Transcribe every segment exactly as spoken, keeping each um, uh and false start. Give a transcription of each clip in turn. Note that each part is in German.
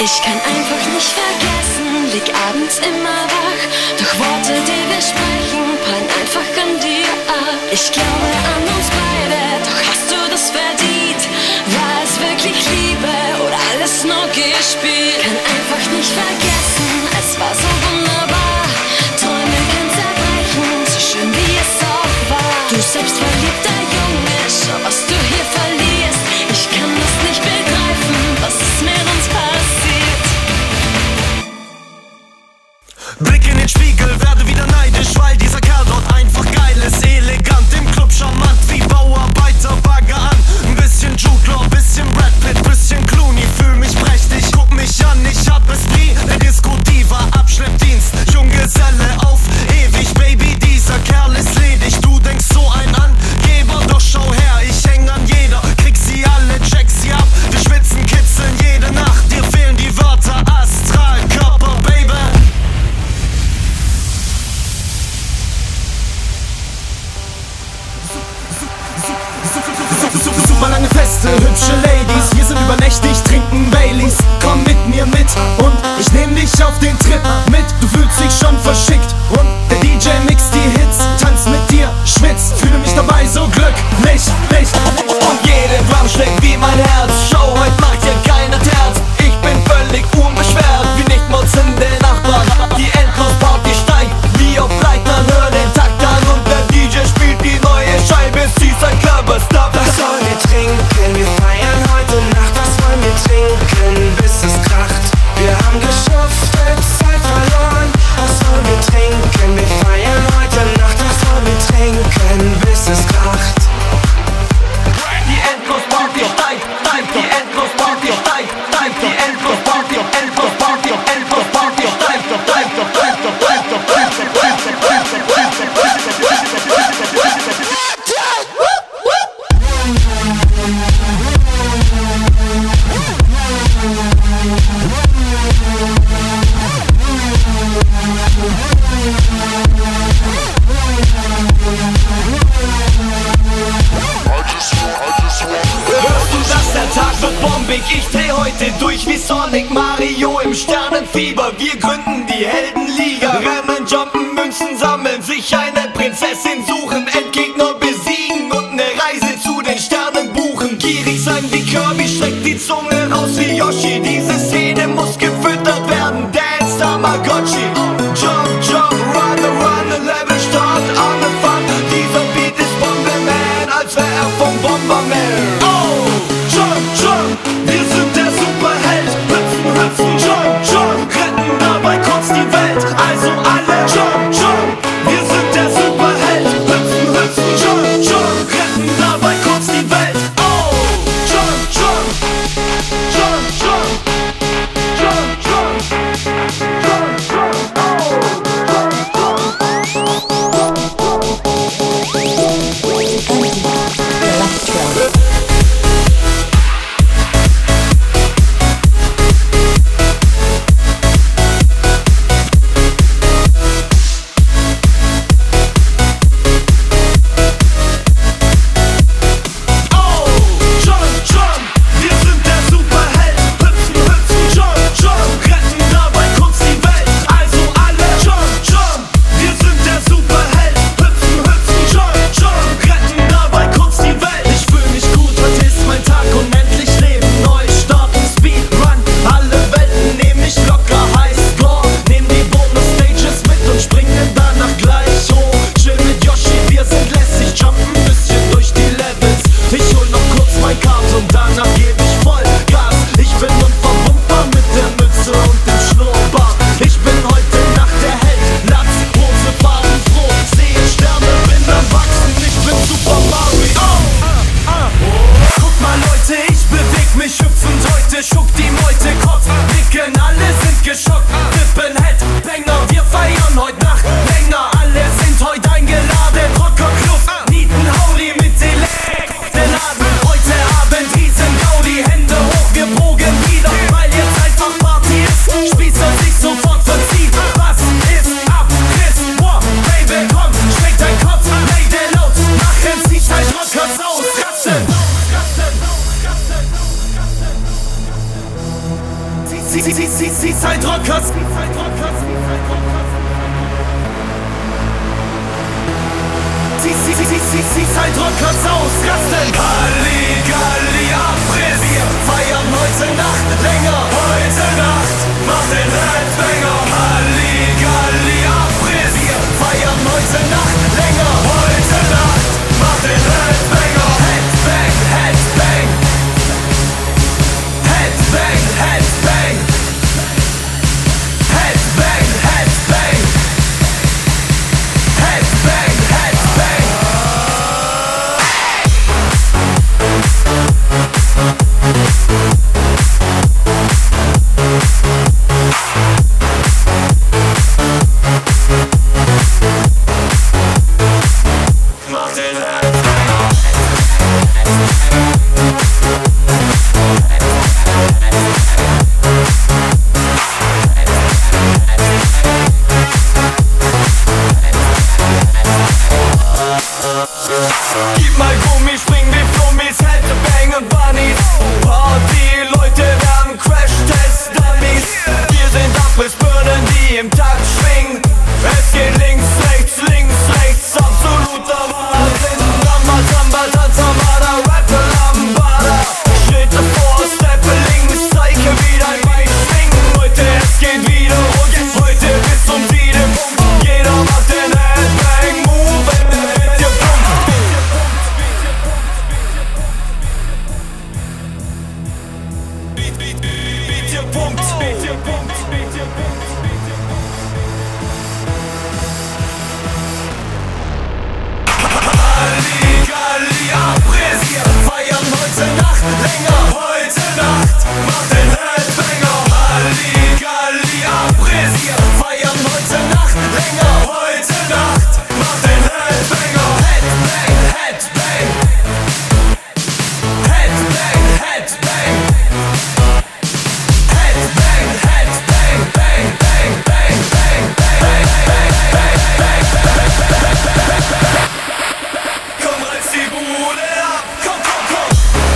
Ich kann einfach nicht vergessen, lieg abends immer wach. Doch Worte, die wir sprechen, prallen einfach an dir ab. Ich glaube an uns beide, doch hast du das verdient? War es wirklich Liebe oder alles nur gespielt? Kann einfach nicht vergessen, es war so wunderbar. Träume können zerbrechen, so schön wie es auch war. Du selbstverliebter Junge, schau was du hier verlierst. Ich kann das nicht begreifen, was ist mit uns passiert? Blick in den Spiegel, werde wieder neidisch, weil dieser Kerl dort einfach geil ist. Elegant, im Club charmant, wie Bauarbeiter, Bagger an. Ein bisschen Jude Law, bisschen Brad Pitt, bisschen Clooney, fühl mich prächtig. Guck mich an, ich hab es wie der Disco Diva, Abschleppdienst, Junggeselle auf ewig, Baby, dieser Kerl ist ledig. Du denkst so ein Angeber, doch schau her, ich häng an jeder, krieg sie alle, check sie ab. Wir schwitzen, kitzeln jede Nacht, dir fehlen die Wörter, astral, Körper, Baby. Super lange Feste, hübsche Ladies, wir sind übernächtig, trinken Baileys. Komm mit mir mit und ich nehm dich auf den Trip mit. Du fühlst dich schon verschickt und der D J mixt die Hits. Tanz mit dir, schwitzt, fühle mich dabei so glücklich. Und jede Drum schlägt wie mein Herz. Schau, heute macht hier keiner Terz. Ich bin völlig unbeschwert, wie nicht motzende Nachbarn. Die Endlos-Party steigt wie auf Leitern, hör den Takt an und der D J spielt die neue Scheibe. Sie ist ein Clubber-Star. Was sollen wir trinken? Wir feiern heute Nacht. Was wollen wir trinken, bis es kracht? Wir haben geschuftet, Zeit verloren. Was sollen wir trinken? Wir feiern heute Nacht. Was sollen wir trinken, bis es kracht? Die Endlos-Party steigt, steigt, die Endlos-Party steigt, steigt, die Endlos-Party, Endlos-Party, Endlos-Party steigt, steigt, steigt, steigt, steigt, ich dreh heute durch wie Sonic Mario im Sternenfieber. Wir gründen die Heldenliga. Rennen, jumpen, Münzen sammeln, sich eine Prinzessin suchen, Endgegner besiegen und ne Reise zu den Sternen buchen. Gierig sein wie Kirby, streckt die Zunge raus wie Yoshi. Diese Szene muss gefüttert werden. Dance Tamagotchi. Jump, jump, run, run, a level start on the fun. Dieser Beat ist Bomberman, als wär er vom Bomberman. Oh, jump, jump. Wir sind der Superheld, hüpfen, hüpfen, jump, jump, retten dabei kurz die Welt, also alle jump, jump. Wir sind der Superheld, hüpfen, hüpfen, jump, jump, retten dabei kurz die Welt. Oh, jump, jump, jump, jump, jump, jump, jump, jump, oh, Seaside Rockers. Seaside Rockers ausrasten. Halligalli, Abriss. Wir feiern heute Nacht länger. Heute Nacht macht den Headbanger. Halligalli, Abriss. Wir feiern heute Nacht länger. Heute Nacht macht den Headbanger. Headbang, Headbang. Headbang, Headbang. Headbang, Headbang. Headbang, Headbang. Mach den Headbanger. Gib mal Gummi, spring wie Flummis, Headbang und Bunnies. Party, Leute werden Crash-Test-Dummies. Wir sind Abrissbirnen, die im Takt schwingen. Es geht links, rechts, links, rechts, absoluter Wahnsinn. Ramba, Tamba, Tanzamada, Rapper, Lambada. Schritte vor, Steppe links, zeige wie dein Bein schwingen. Heute, es geht wieder rund, heute bis zum Siedepunkt. Jeder macht den Headbang-Move, wenn der Beat dir pumpt. Beat, Beat, Beat dir pumpt, Beat dir pumpt, Beat dir pumpt. Halligalli, Abriss. Wir feiern heute Nacht länger. Heute Nacht macht den Headbanger. Halligalli, Abriss. Wir feiern heute Nacht länger. Heute Nacht macht den Headbanger. Headbang, Headbang. Headbang, Headbang. Headbang, Headbang, bang, bang, bang, bang, bang, bang, bang, bang, bang. Komm, reiß die Bude ab. Komm, komm, komm.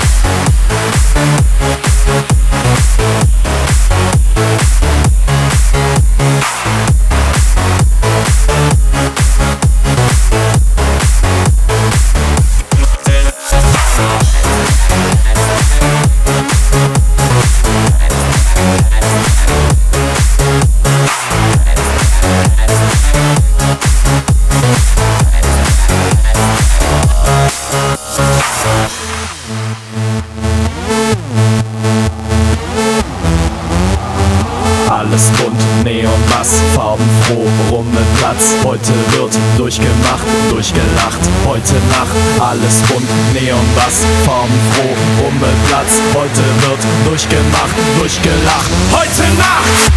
Alles bunt, Neon, Bass, farbenfroh, Rummelplatz. Heute wird durchgemacht, durchgelacht. Heute Nacht, alles bunt, Neon, Bass, farbenfroh, Rummelplatz. Heute wird durchgemacht, durchgelacht. Heute Nacht!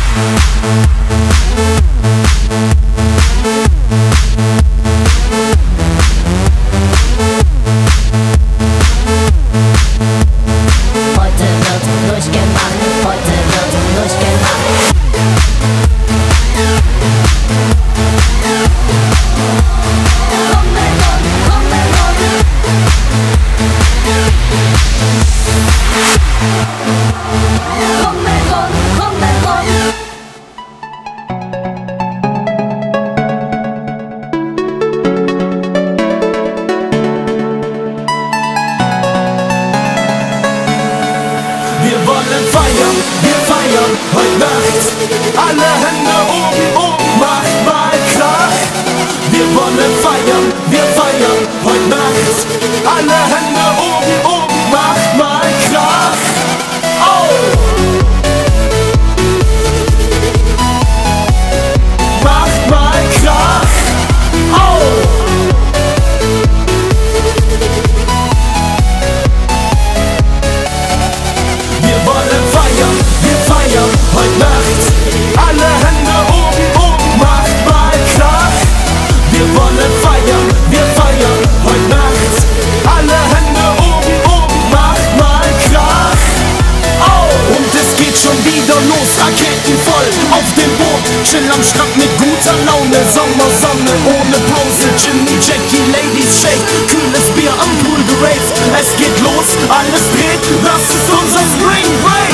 Heute wird durchgemacht, heute wird durchgemacht. Rummelrund, Rummelrund. Rummelrund, Rummelrund. Wir wollen feiern, wir feiern heute Nacht. Alle Hände oben, oben, macht mal Krach. Wir wollen feiern, wir feiern heute Nacht. Alle Hände oben, oben, macht mal Krach. Oh! Macht mal Krach. Oh! Wir wollen feiern, wir feiern heute Nacht. Alle Hände oben, oben, macht mal Krach. Wir wollen feiern, wir feiern heute Nacht. Alle Hände oben, oben, macht mal Krach. Oh! Und es geht schon wieder los, Raketen voll auf dem Boot. Chill am Strand mit guter Laune, Sommersonne ohne Pause. Jimmy, Jackie, Ladies, Shake, kühles Bier am Pool geraced. Es geht los, alles dreht, das ist unser Spring Break.